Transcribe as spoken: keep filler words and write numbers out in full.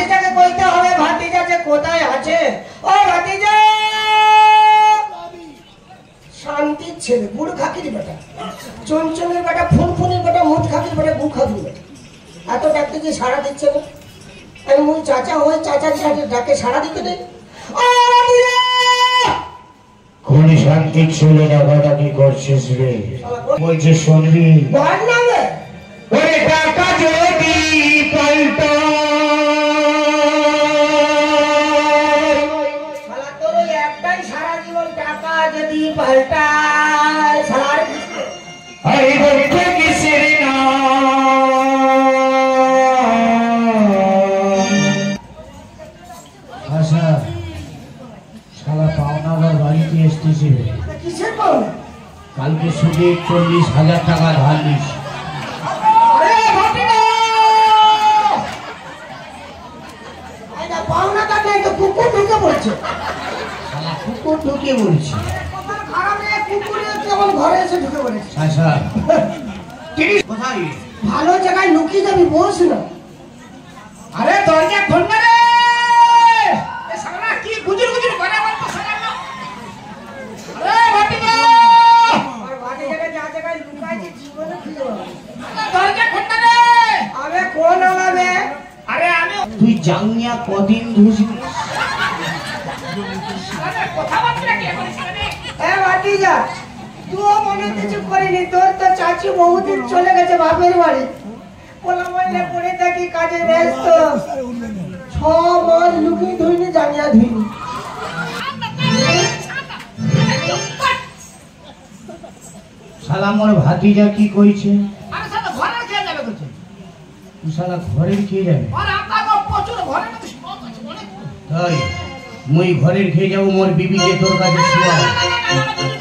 ভাতিজাকে কইতে হবে ভাতিজা যে কোথায় আছে। ও ভাতিজা, শান্তির ছেলে, বুড়ো খাকির বেটা, চঞ্চলের বেটা, ফুনফুনের বেটা, মুখ খাকির বেটা, গু খাকির বেটা, এত ডাকতে যে সাড়া দিচ্ছে না। আমি মুই চাচা ওই চাচার সাথে ডাকে সাড়া দিতে নেই। কোন শান্তির ছেলে ডাকাডাকি করছিস রে? বলছে শুনবি, ওরে টাকা যদি পাল্টা, তোর ওই একটাই সারা জীবন টাকা যদি পাল্টায়, সার আরে বলতে কিসের না আশা শালা পাওনাদার বাড়িতে এসতেছে। কিসের পাওনা? কালকে সুদে চল্লিশ হাজার টাকা ধার নিস। পাওনা কাটে তো কুকুর ঢুকে পড়ছে। শালা কুকুর ঢুকে বলছি, খারাপ কুকুর কেমন ঘরে এসে ঢুকে পড়েছে। আশা কোথায়? ভালো জায়গায় লুকিয়ে যাবি, বস না। আরে দরজা খোল না রে, এ শালা কি গুজুর গুজুর করে বলতো শালা। আরে ভাতিজা, আর বাড়ি জায়গায় যা জায়গায় লুকাইছে জীবনে খুঁজে পাবে। দরজা খোল না রে। আরে কোন আমাবে? আরে আমি তুই জাঙ্গিয়া কদিন ধুসি? আরে কথাবার্তা কি করিস রে? এ ভাতিজা, তুইও মনে কিছু করিনি, তোর তো চাচি বহুদিন চলে গেছে বাপের বাড়ি। বলা মহিলা পড়ে থাকি কাজে ব্যস্ত, ছ মাস লুকিয়ে ধুইনি, জানিয়া ধুইনি। শালা মোর ভাতিজা কি কইছে? আরে শালা ঘরে খেয়ে যাবে বলছে। তুই শালা ঘরের খেয়ে যাবে? আর আপনার প্রচুর ঘরে মধ্যে শখ আছে অনেক। তাই মুই ঘরের খেয়ে যাবো, মোর বিবি যে তোর কাছে শুয়া।